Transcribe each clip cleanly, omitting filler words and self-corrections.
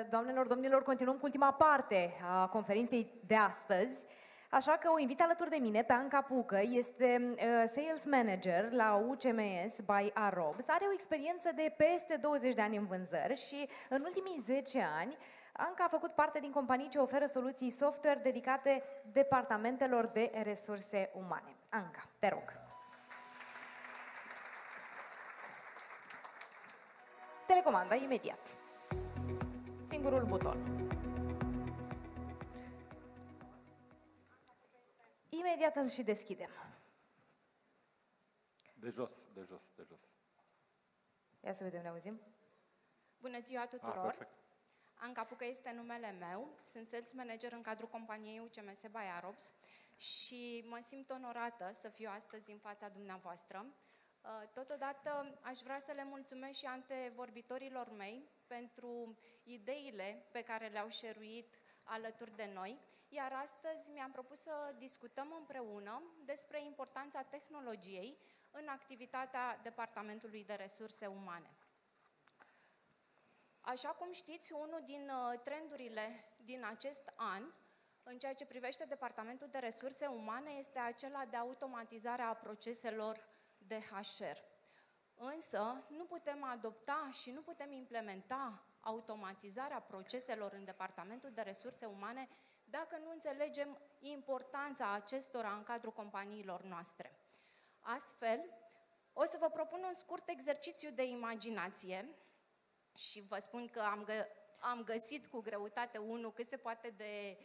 Doamnelor, domnilor, continuăm cu ultima parte a conferinței de astăzi. Așa că o invit alături de mine pe Anca Pucă, este Sales Manager la UCMS by Arobs. Are o experiență de peste 20 de ani în vânzări și în ultimii 10 ani Anca a făcut parte din companii ce oferă soluții software dedicate departamentelor de resurse umane. Anca, te rog. Telecomanda imediat. Singurul buton. Imediat îl și deschidem. De jos, de jos, de jos. Ia să vedem, ne auzim? Bună ziua tuturor! Perfect. Anca Pucă este numele meu, sunt sales manager în cadrul companiei UCMS by Arobs și mă simt onorată să fiu astăzi în fața dumneavoastră. Totodată aș vrea să le mulțumesc și antevorbitorilor mei pentru ideile pe care le-au share-uit alături de noi, iar astăzi mi-am propus să discutăm împreună despre importanța tehnologiei în activitatea Departamentului de Resurse Umane. Așa cum știți, unul din trendurile din acest an, în ceea ce privește Departamentul de Resurse Umane, este acela de automatizare a proceselor de HR. Însă, nu putem adopta și nu putem implementa automatizarea proceselor în Departamentul de Resurse Umane dacă nu înțelegem importanța acestora în cadrul companiilor noastre. Astfel, o să vă propun un scurt exercițiu de imaginație și vă spun că am găsit cu greutate unul cât se poate de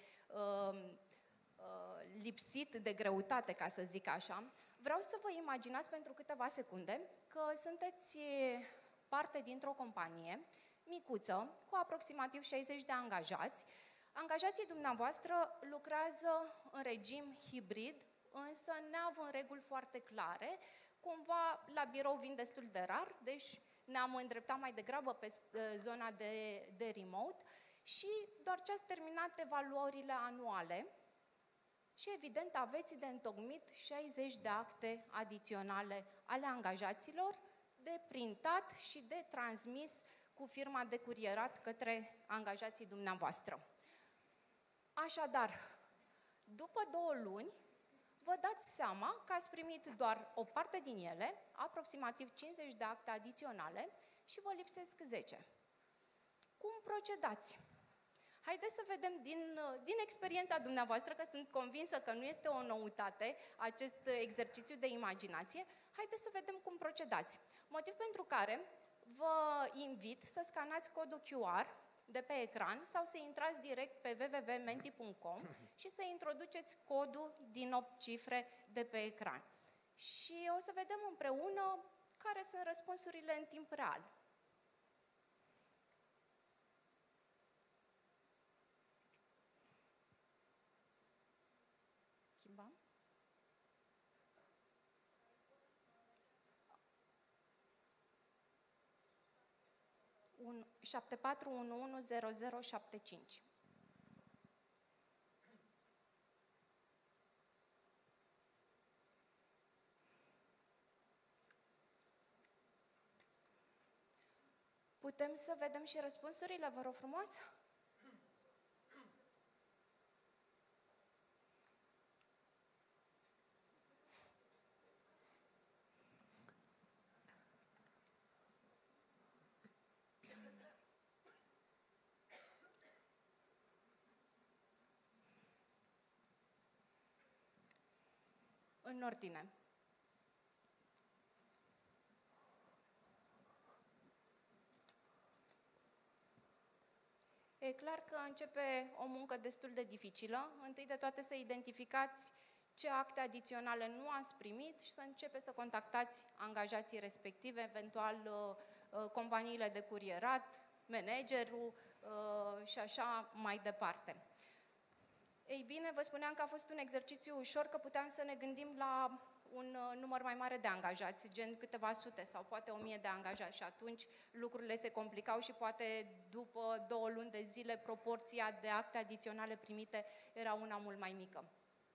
lipsit de greutate, ca să zic așa. Vreau să vă imaginați pentru câteva secunde că sunteți parte dintr-o companie micuță, cu aproximativ 60 de angajați. Angajații dumneavoastră lucrează în regim hibrid, însă neavând reguli foarte clare. Cumva la birou vin destul de rar, deci ne-am îndreptat mai degrabă pe zona de remote și doar ce ați terminat evaluările anuale și evident aveți de întocmit 60 de acte adiționale ale angajaților, de printat și de transmis cu firma de curierat către angajații dumneavoastră. Așadar, după 2 luni, vă dați seama că ați primit doar o parte din ele, aproximativ 50 de acte adiționale și vă lipsesc 10. Cum procedați? Haideți să vedem din experiența dumneavoastră, că sunt convinsă că nu este o noutate acest exercițiu de imaginație. Haideți să vedem cum procedați. Motiv pentru care vă invit să scanați codul QR de pe ecran sau să intrați direct pe www.menti.com și să introduceți codul din 8 cifre de pe ecran. Și o să vedem împreună care sunt răspunsurile în timp real. Schimbăm? Un 74110075. Putem să vedem și răspunsurile, vă rog frumos? În ordine. E clar că începe o muncă destul de dificilă. Întâi de toate să identificați ce acte adiționale nu ați primit și să începeți să contactați angajații respectivi, eventual companiile de curierat, managerul și așa mai departe. Ei bine, vă spuneam că a fost un exercițiu ușor, că puteam să ne gândim la un număr mai mare de angajați, gen câteva sute sau poate 1000 de angajați și atunci lucrurile se complicau și poate după 2 luni de zile proporția de acte adiționale primite era una mult mai mică.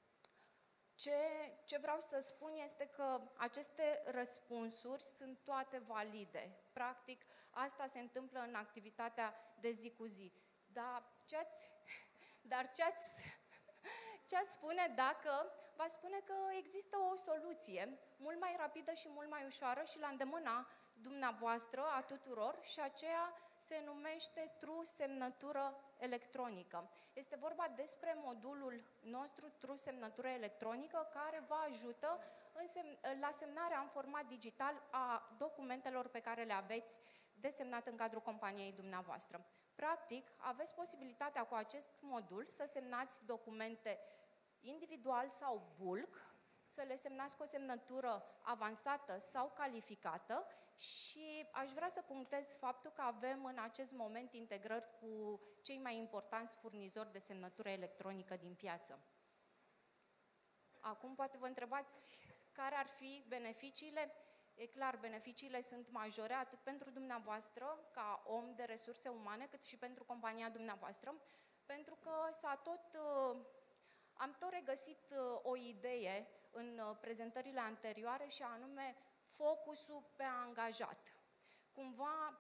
Ce vreau să spun este că aceste răspunsuri sunt toate valide. Practic, asta se întâmplă în activitatea de zi cu zi. Dar ce-ați spune dacă va spune că există o soluție mult mai rapidă și mult mai ușoară și la îndemâna dumneavoastră, a tuturor, și aceea se numește True Semnătură Electronică. Este vorba despre modulul nostru True Semnătură Electronică, care vă ajută la semnarea în format digital a documentelor pe care le aveți de semnat în cadrul companiei dumneavoastră. Practic, aveți posibilitatea cu acest modul să semnați documente individual sau bulk, să le semnați cu o semnătură avansată sau calificată și aș vrea să punctez faptul că avem în acest moment integrări cu cei mai importanți furnizori de semnătură electronică din piață. Acum poate vă întrebați care ar fi beneficiile. E clar, beneficiile sunt majore atât pentru dumneavoastră, ca om de resurse umane, cât și pentru compania dumneavoastră, pentru că am tot regăsit o idee în prezentările anterioare și anume focusul pe angajat. Cumva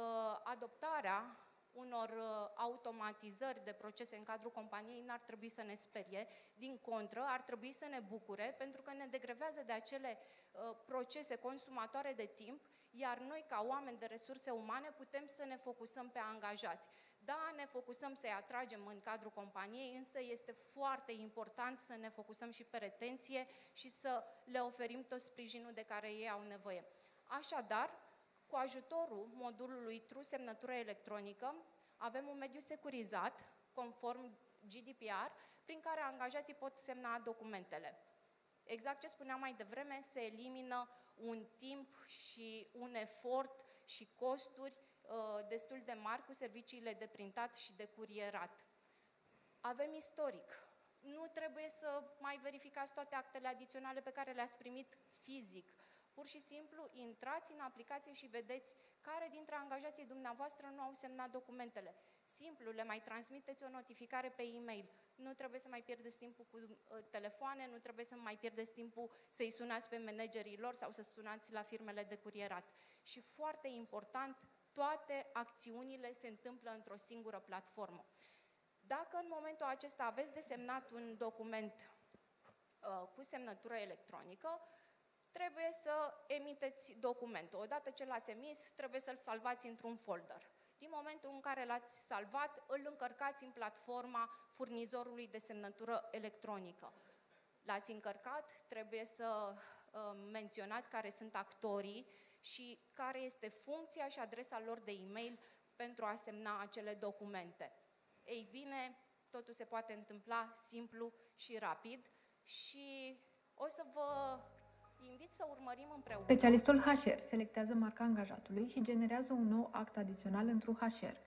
adoptarea unor automatizări de procese în cadrul companiei n-ar trebui să ne sperie, din contră, ar trebui să ne bucure, pentru că ne degrevează de acele procese consumatoare de timp, iar noi, ca oameni de resurse umane, putem să ne focusăm pe angajați. Da, ne focusăm să-i atragem în cadrul companiei, însă este foarte important să ne focusăm și pe retenție și să le oferim tot sprijinul de care ei au nevoie. Așadar, cu ajutorul modulului True Semnătură Electronică, avem un mediu securizat, conform GDPR, prin care angajații pot semna documentele. Exact ce spuneam mai devreme, se elimină un timp și un efort și costuri destul de mari cu serviciile de printat și de curierat. Avem istoric. Nu trebuie să mai verificați toate actele adiționale pe care le-ați primit fizic. Pur și simplu, intrați în aplicație și vedeți care dintre angajații dumneavoastră nu au semnat documentele. Simplu, le mai transmiteți o notificare pe e-mail. Nu trebuie să mai pierdeți timpul cu telefoane, nu trebuie să mai pierdeți timpul să-i sunați pe managerii lor sau să sunați la firmele de curierat. Și foarte important, toate acțiunile se întâmplă într-o singură platformă. Dacă în momentul acesta aveți de semnat un document cu semnătură electronică, trebuie să emiteți documentul. Odată ce l-ați emis, trebuie să-l salvați într-un folder. Din momentul în care l-ați salvat, îl încărcați în platforma furnizorului de semnătură electronică. L-ați încărcat, trebuie să menționați care sunt actorii și care este funcția și adresa lor de e-mail pentru a semna acele documente. Ei bine, totul se poate întâmpla simplu și rapid și o să vă invit să urmărim împreună. Specialistul HR selectează marca angajatului și generează un nou act adițional într-un HR.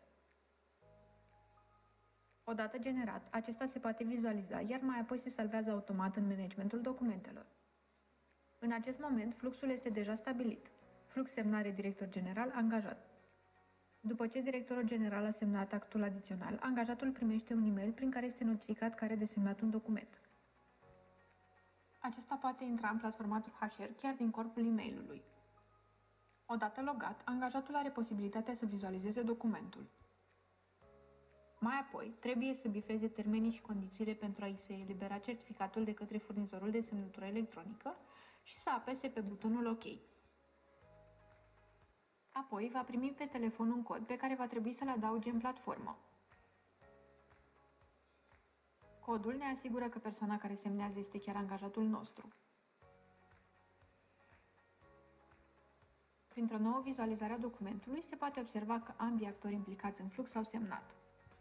Odată generat, acesta se poate vizualiza, iar mai apoi se salvează automat în managementul documentelor. În acest moment, fluxul este deja stabilit. Flux semnare director general, angajat. După ce directorul general a semnat actul adițional, angajatul primește un e-mail prin care este notificat că are de semnat un document. Acesta poate intra în platformatul HR chiar din corpul e-mailului. Odată logat, angajatul are posibilitatea să vizualizeze documentul. Mai apoi, trebuie să bifeze termenii și condițiile pentru a-i se elibera certificatul de către furnizorul de semnătură electronică și să apese pe butonul OK. Apoi, va primi pe telefon un cod pe care va trebui să-l adauge în platformă. Codul ne asigură că persoana care semnează este chiar angajatul nostru. Printr-o nouă vizualizare a documentului, se poate observa că ambii actori implicați în flux au semnat.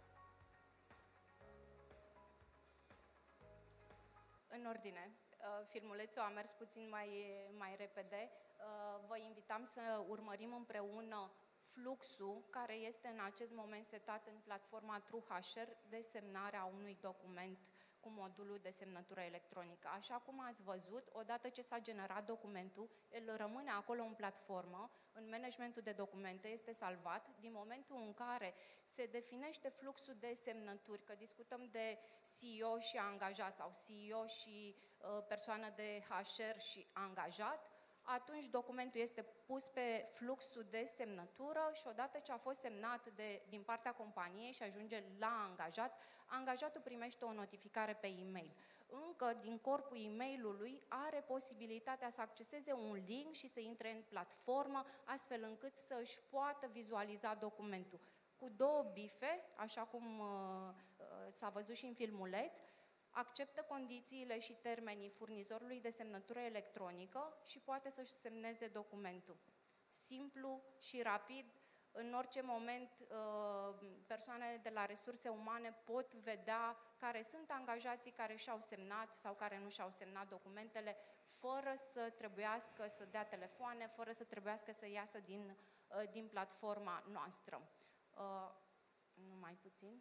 În ordine, filmulețul a mers puțin mai repede. Vă invitam să urmărim împreună fluxul care este în acest moment setat în platforma TrueHR de semnare a unui document cu modulul de semnătură electronică. Așa cum ați văzut, odată ce s-a generat documentul, el rămâne acolo în platformă, în managementul de documente, este salvat. Din momentul în care se definește fluxul de semnături, că discutăm de CEO și angajat sau CEO și persoană de HR și angajat, atunci documentul este pus pe fluxul de semnătură și odată ce a fost semnat din partea companiei și ajunge la angajat, angajatul primește o notificare pe e-mail. Încă din corpul e-mailului are posibilitatea să acceseze un link și să intre în platformă, astfel încât să își poată vizualiza documentul. Cu două bife, așa cum s-a văzut și în filmuleț, acceptă condițiile și termenii furnizorului de semnătură electronică și poate să-și semneze documentul. Simplu și rapid, în orice moment persoanele de la resurse umane pot vedea care sunt angajații care și-au semnat sau care nu și-au semnat documentele, fără să trebuiască să dea telefoane, fără să trebuiască să iasă din platforma noastră. Numai puțin.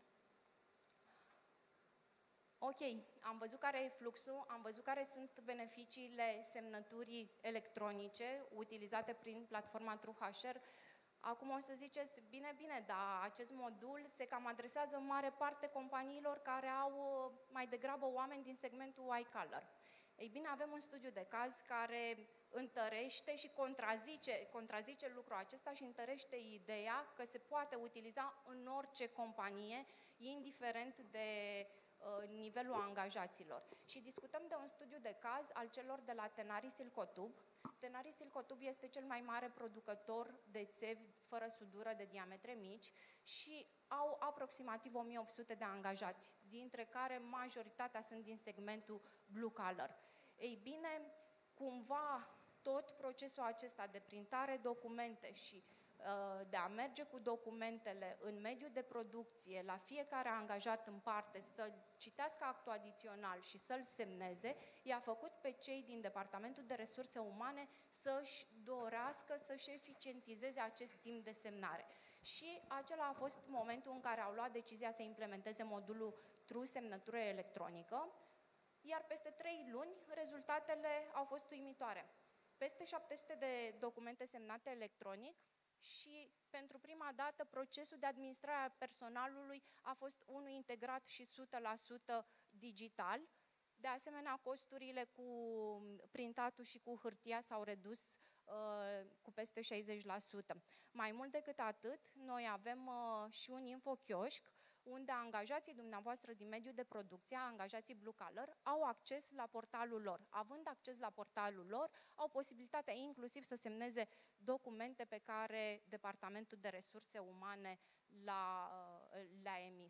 Ok, am văzut care e fluxul, am văzut care sunt beneficiile semnăturii electronice utilizate prin platforma TrueHR. Acum o să ziceți, bine, dar acest modul se cam adresează în mare parte companiilor care au mai degrabă oameni din segmentul white collar. Ei bine, avem un studiu de caz care întărește și contrazice lucrul acesta și întărește ideea că se poate utiliza în orice companie, indiferent de nivelul angajaților. Și discutăm de un studiu de caz al celor de la Tenaris Silcotub. Tenaris Silcotub este cel mai mare producător de țevi fără sudură de diametre mici și au aproximativ 1800 de angajați, dintre care majoritatea sunt din segmentul blue collar. Ei bine, cumva tot procesul acesta de printare documente și de a merge cu documentele în mediul de producție, la fiecare angajat în parte, să citească actul adițional și să-l semneze, i-a făcut pe cei din Departamentul de Resurse Umane să-și dorească, să-și eficientizeze acest timp de semnare. Și acela a fost momentul în care au luat decizia să implementeze modulul True Semnătură Electronică, iar peste 3 luni rezultatele au fost uimitoare. Peste 700 de documente semnate electronic, și pentru prima dată procesul de administrare a personalului a fost unul integrat și 100% digital. De asemenea, costurile cu printatul și cu hârtia s-au redus cu peste 60%. Mai mult decât atât, noi avem și un infochioșc unde angajații dumneavoastră din mediul de producție, angajații blue collar, au acces la portalul lor. Având acces la portalul lor, au posibilitatea inclusiv să semneze documente pe care Departamentul de Resurse Umane le-a emis.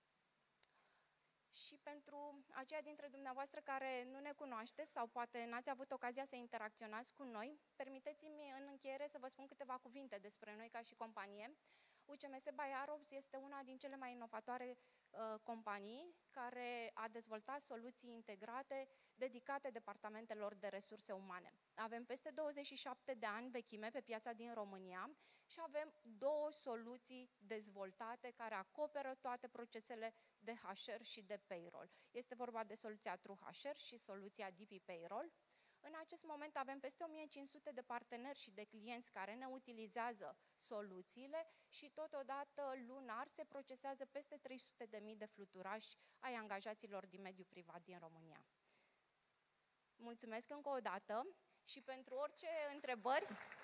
Și pentru aceia dintre dumneavoastră care nu ne cunoașteți sau poate n-ați avut ocazia să interacționați cu noi, permiteți-mi în încheiere să vă spun câteva cuvinte despre noi ca și companie. UCMS by Arobs este una din cele mai inovatoare companii care a dezvoltat soluții integrate dedicate departamentelor de resurse umane. Avem peste 27 de ani vechime pe piața din România și avem 2 soluții dezvoltate care acoperă toate procesele de HR și de payroll. Este vorba de soluția TrueHR și soluția DP Payroll. În acest moment avem peste 1500 de parteneri și de clienți care ne utilizează soluțiile și totodată lunar se procesează peste 300.000 de fluturași ai angajaților din mediul privat din România. Mulțumesc încă o dată și pentru orice întrebări.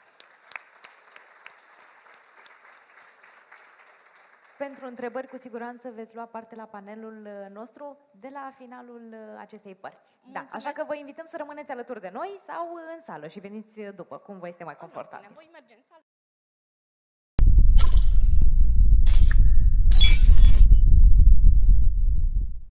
Pentru întrebări, cu siguranță veți lua parte la panelul nostru de la finalul acestei părți. Da, așa că vă invităm să rămâneți alături de noi sau în sală și veniți după, cum vă este mai confortabil. Voi merge în sală.